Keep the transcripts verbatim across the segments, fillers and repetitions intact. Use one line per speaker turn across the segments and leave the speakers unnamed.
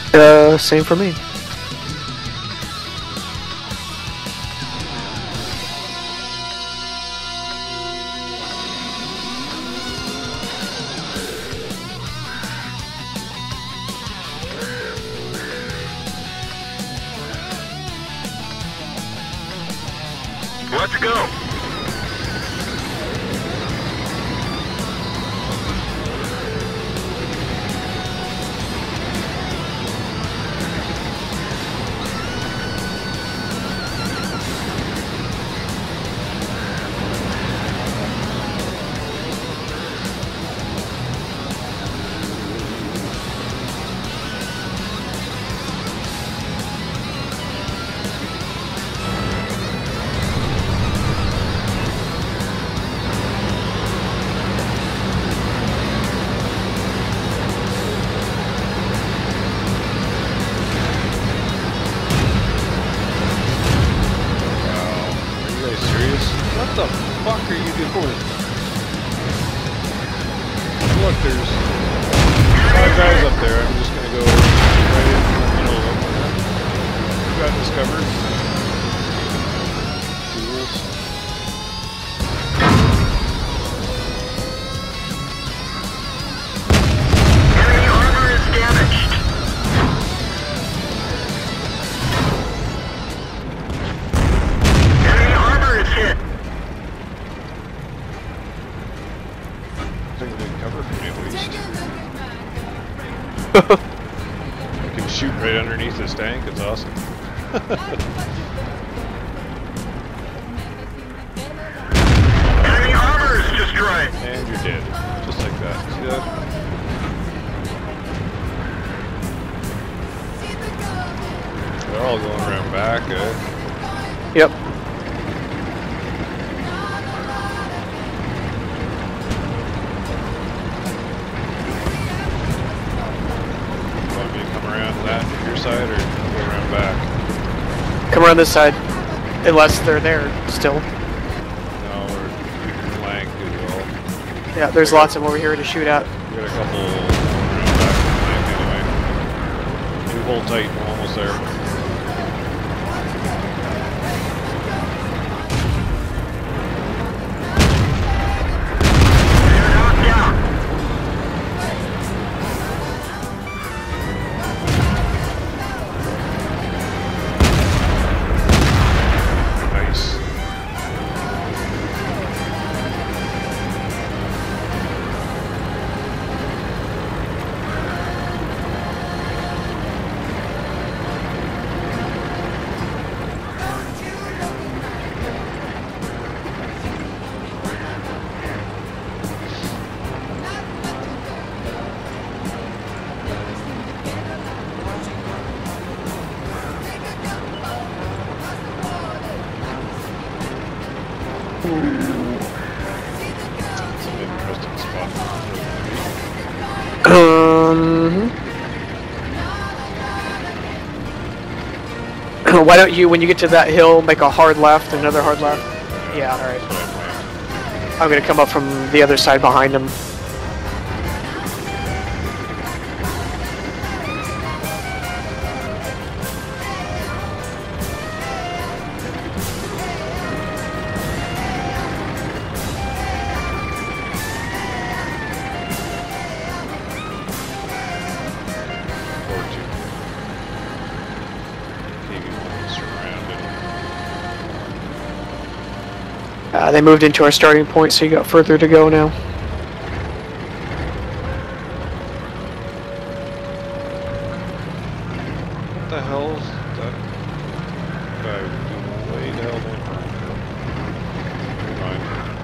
Uh, same for me.
Let's go.
What the fuck are you doing? Look, there's five guys up there. I'm just gonna go right in the middle of them. You got this covered. Fools.
Enemy armor is damaged. Enemy armor is hit.
I think they can cover for me at least. I can shoot right underneath this tank. It's awesome.
Enemy armor is destroyed.
And you're dead. Just like that. See that? They're all going around back, eh?
Yep.
Want me to come around that your side or go around back?
Come around this side. Unless they're there still.
No, we're we can flank as well.
Yeah, there's lots of them over here to shoot at.
We got a couple around back flank anyway. You hold tight, we're almost there.
Um. Why don't you, when you get to that hill, make a hard left, another hard left? Yeah, alright. I'm gonna come up from the other side behind him. Uh, they moved into our starting point, so you got further to go now.
What the hell is that guy doing way the hell down? Never mind.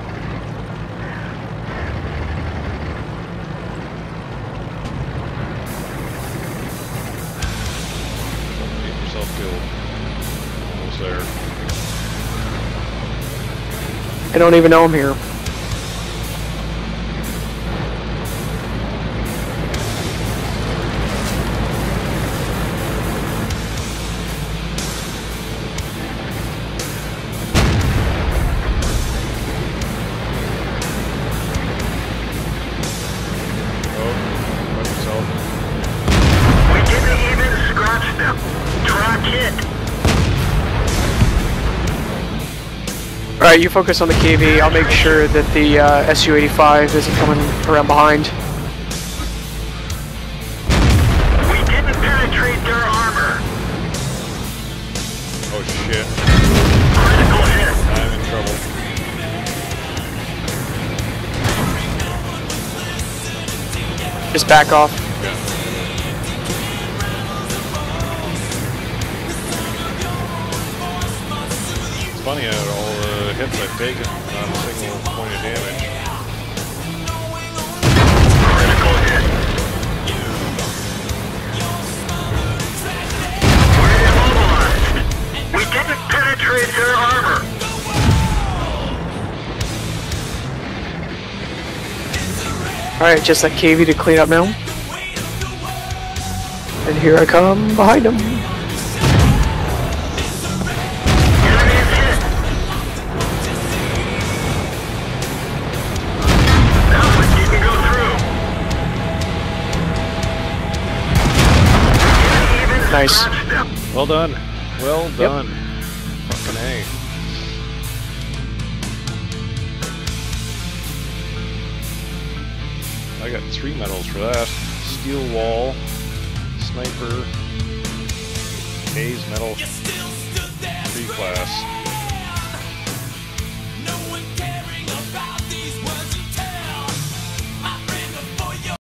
Don't get yourself killed. Almost there.
I don't even know I'm here.
We didn't even
Alright, you focus on the K V. I'll make sure that the uh, S U eighty-five isn't coming around behind.
We didn't penetrate their armor.
Oh shit.
Critical hit.
I'm in trouble.
Just back off.
Yeah. It's funny how all the hits I've taken, not a single point of damage.
Critical hit. We're immobilized. We didn't penetrate their armor.
Alright, just that K V to clean up now. And here I come behind him.
Enemy is hit. Alex, you can go through. We didn't even
Nice.
scratch them.
Well done. Well done. Fucking A. I got three medals for that. Steel wall, sniper, A's medal, three class.